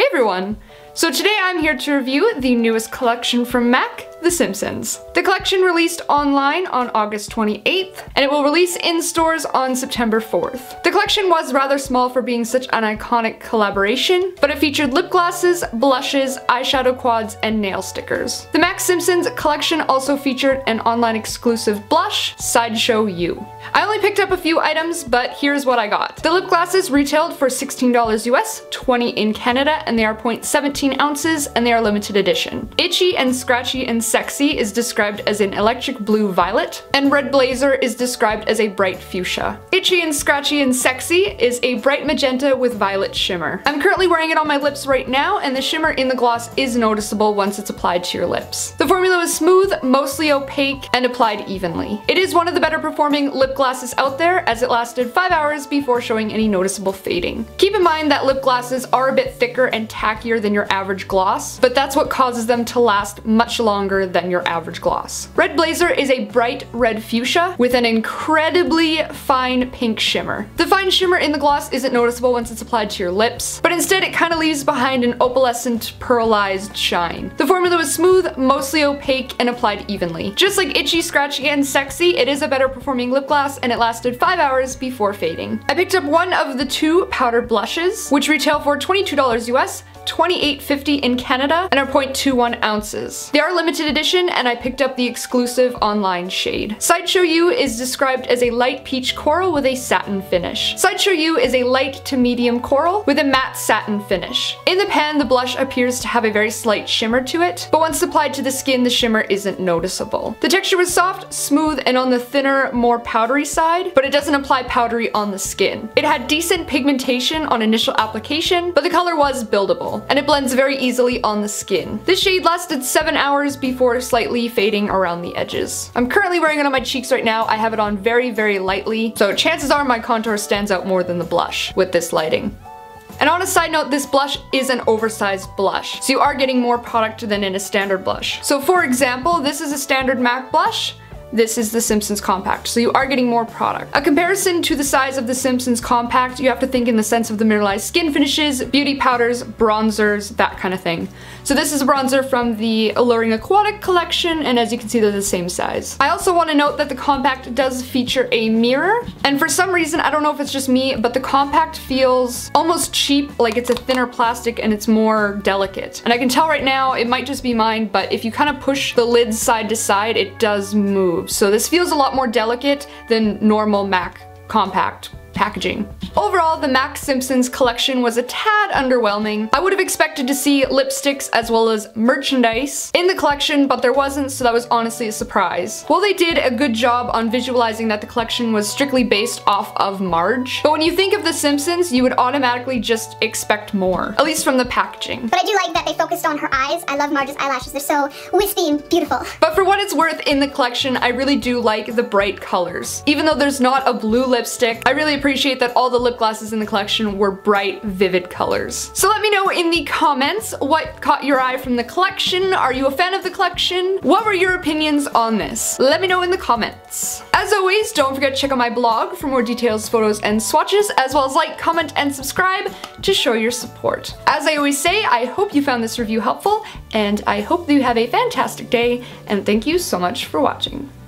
everyone! So today I'm here to review the newest collection from MAC, The Simpsons. The collection released online on August 28th, and it will release in stores on September 4th. The collection was rather small for being such an iconic collaboration, but it featured lip glosses, blushes, eyeshadow quads, and nail stickers. The MAC Simpsons collection also featured an online exclusive blush, Sideshow You. I only picked up a few items, but here's what I got. The lip glosses retailed for $16 US, $20 in Canada, and they are 0.17 ounces, and they are limited edition. Itchy and Scratchy and Sexy is described as an electric blue violet, and Red Blazer is described as a bright fuchsia. Itchy and Scratchy and Sexy is a bright magenta with violet shimmer. I'm currently wearing it on my lips right now, and the shimmer in the gloss is noticeable once it's applied to your lips. The formula was smooth, mostly opaque, and applied evenly. It is one of the better performing lip glosses out there, as it lasted 5 hours before showing any noticeable fading. Keep in mind that lip glosses are a bit thicker and tackier than your average gloss, but that's what causes them to last much longer than your average gloss. Red Blazer is a bright red fuchsia with an incredibly fine pink shimmer. The fine shimmer in the gloss isn't noticeable once it's applied to your lips, but instead it kind of leaves behind an opalescent pearlized shine. The formula was smooth, mostly opaque, and applied evenly. Just like Itchy, Scratchy, and Sexy, it is a better performing lip gloss, and it lasted 5 hours before fading. I picked up one of the two powder blushes, which retail for $22 US, $28.50 in Canada, and are 0.21 ounces. They are limited edition, and I picked up the exclusive online shade. Sideshow You is described as a light peach coral with a satin finish. Sideshow You is a light to medium coral with a matte satin finish. In the pan, the blush appears to have a very slight shimmer to it, but once applied to the skin, the shimmer isn't noticeable. The texture was soft, smooth, and on the thinner, more powdery side, but it doesn't apply powdery on the skin. It had decent pigmentation on initial application, but the color was buildable, and it blends very easily on the skin. This shade lasted 7 hours before slightly fading around the edges. I'm currently wearing it on my cheeks right now. I have it on very, very lightly, so chances are my contour stands out more than the blush with this lighting. And on a side note, this blush is an oversized blush, so you are getting more product than in a standard blush. So for example, this is a standard MAC blush. This is the Simpsons Compact, so you are getting more product. A comparison to the size of the Simpsons Compact, you have to think in the sense of the mineralized skin finishes, beauty powders, bronzers, that kind of thing. So this is a bronzer from the Alluring Aquatic collection, and as you can see, they're the same size. I also want to note that the Compact does feature a mirror, and for some reason, I don't know if it's just me, but the Compact feels almost cheap, like it's a thinner plastic and it's more delicate. And I can tell right now, it might just be mine, but if you kind of push the lid side to side, it does move. So this feels a lot more delicate than normal MAC Compact packaging. Overall, the MAC Simpsons collection was a tad underwhelming. I would have expected to see lipsticks as well as merchandise in the collection, but there wasn't, so that was honestly a surprise. Well, they did a good job on visualizing that the collection was strictly based off of Marge, but when you think of The Simpsons, you would automatically just expect more, at least from the packaging. But I do like that they focused on her eyes. I love Marge's eyelashes. They're so wispy and beautiful. But for what it's worth in the collection, I really do like the bright colors. Even though there's not a blue lipstick, I really appreciate that all the lip glosses in the collection were bright, vivid colors. So let me know in the comments what caught your eye from the collection. Are you a fan of the collection? What were your opinions on this? Let me know in the comments. As always, don't forget to check out my blog for more details, photos, and swatches, as well as like, comment, and subscribe to show your support. As I always say, I hope you found this review helpful, and I hope that you have a fantastic day, and thank you so much for watching.